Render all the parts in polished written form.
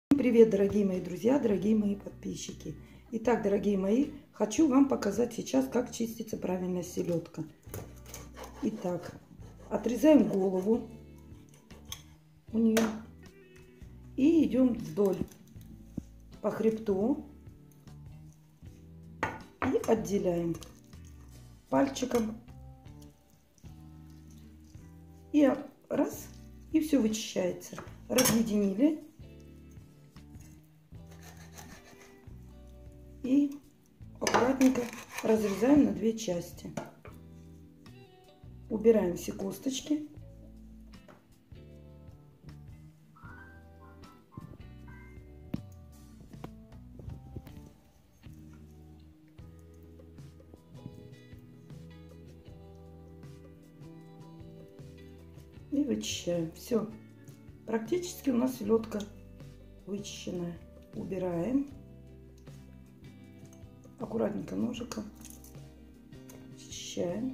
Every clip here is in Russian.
Привет, дорогие мои друзья, дорогие мои подписчики. Итак, дорогие мои, хочу вам показать сейчас, как чистится правильно селедка. Итак, отрезаем голову у нее и идем вдоль по хребту и отделяем пальчиком. И раз, и все вычищается. Разъединили. И аккуратненько разрезаем на две части. Убираем все косточки. И вычищаем. Все. Практически у нас селедка вычищенная. Убираем. Аккуратненько ножиком очищаем.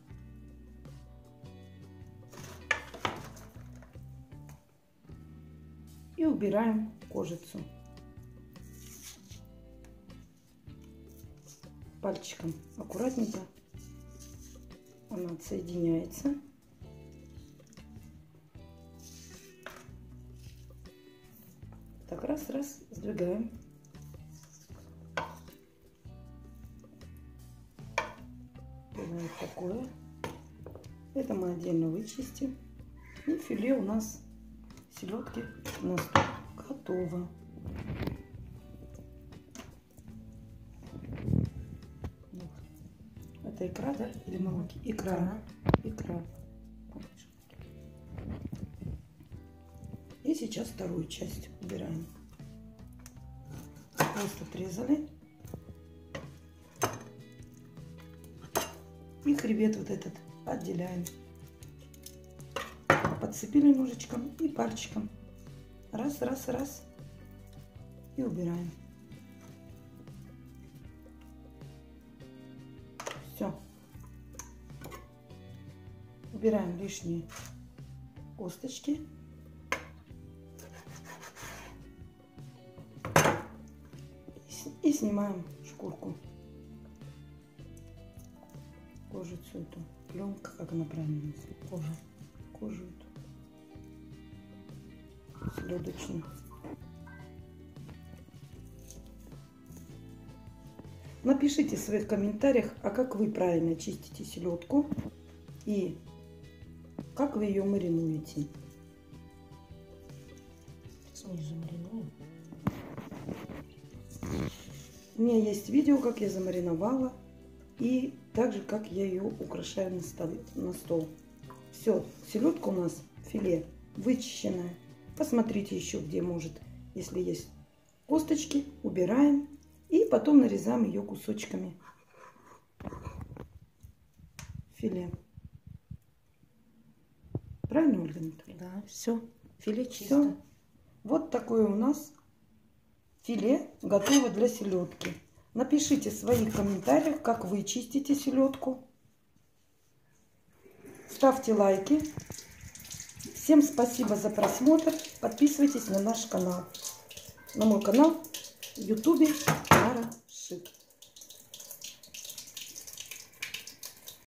И убираем кожицу. Пальчиком аккуратненько она отсоединяется. Так, раз, сдвигаем. Вот такое. Это мы отдельно вычистим. И филе у нас селедки на стол готово. Вот. Это икра, да? Или молоки? Икра. И сейчас вторую часть убираем. Хвост отрезали. И хребет вот этот отделяем. Подцепили ножичком и пальчиком. Раз. И убираем. Все. Убираем лишние косточки. И снимаем шкурку. Кожицу эту, пленка, как она правильно называется, кожу эту, селедочную. Напишите в своих комментариях, а как вы правильно чистите селедку и как вы ее маринуете. Снизу маринуем. У меня есть видео, как я замариновала. И также, как я ее украшаю на стол. Все, селедка у нас, филе, вычищенная. Посмотрите еще, где может, если есть косточки, убираем. И потом нарезаем ее кусочками. Филе. Правильно, Ольга Анатольевна? Да, все. Филе чисто. Все. Вот такое у нас филе готово для селедки. Напишите в своих комментариях, как вы чистите селедку. Ставьте лайки. Всем спасибо за просмотр. Подписывайтесь на наш канал. На мой канал в YouTube Мара Шик.